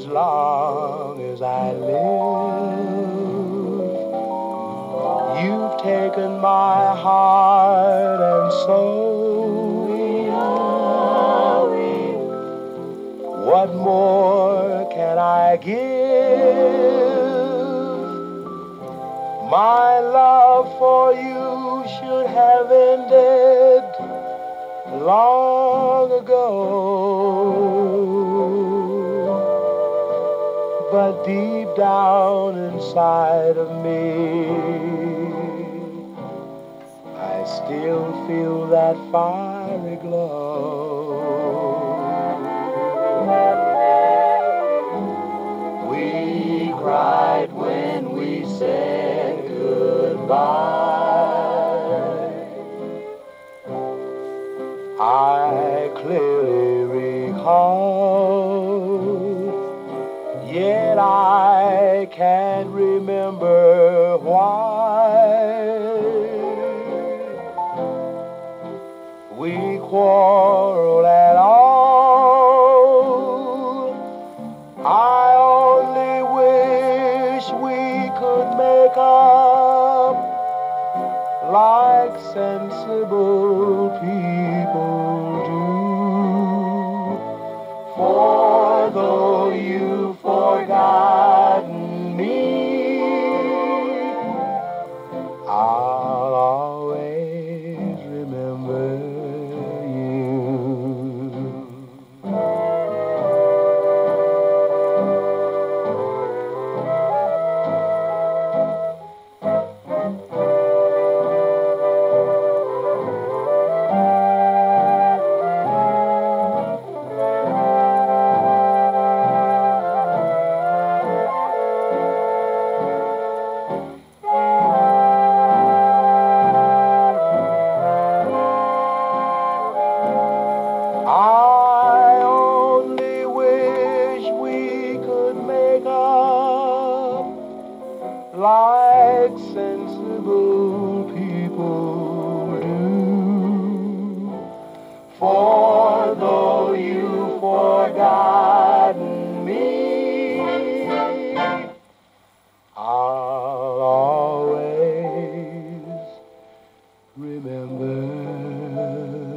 as long as I live. You've taken my heart and soul. What more can I give? My love for you should have ended long ago. But deep down inside of me, I still feel that fiery glow. We cried when we said goodbye. I clearly recall, yet I can't remember why we quarreled at all. I only wish we could make up like sensible people do. For though you've forgotten me, I'll always remember you. I only wish we could make up like sensible people do. For though you've forgotten me, I'll always remember